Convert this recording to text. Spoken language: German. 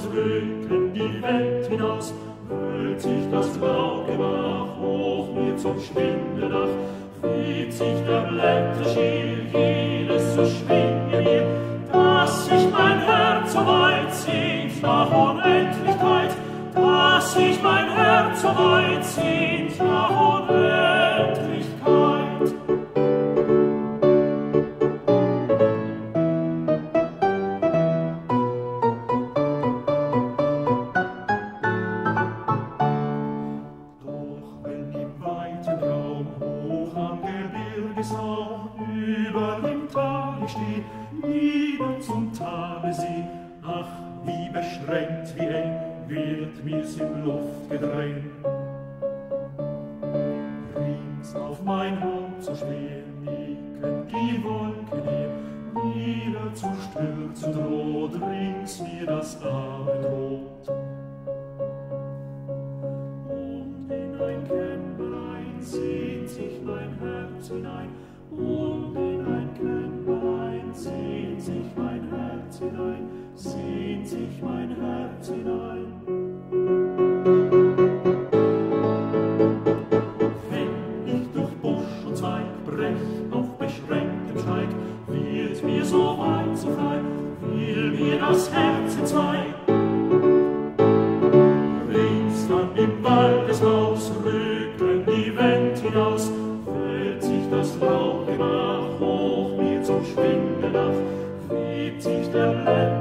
rücken die Welt hinaus, wühlt sich das Laugemach hoch mir zum Spindeldach, weht sich der Blätter schier, jedes zu schwingen mir, dass sich mein Herz so weit sehnt nach Unendlichkeit, dass sich mein Herz so weit sehnt nach Unendlichkeit. In Luft gedrängt. Rings auf mein Haupt so schwer nicken die Wolken her, wieder zu stürzen droht rings mir das Abendrot. Und in ein Kämmerlein sehnt sich mein Herz hinein, und in ein Kämmerlein sehnt sich mein Herz hinein, sehnt sich mein Herz hinein. Wenn ich durch Busch und Zweig brech auf beschränktem Steig, wird mir so weit, so frei, will mir das Herz entzwei. Rings dann im Waldeshaus rücken die Welt hinaus, fällt sich das Laugemach hoch mir zum Spindeldach, weht sich der Blätter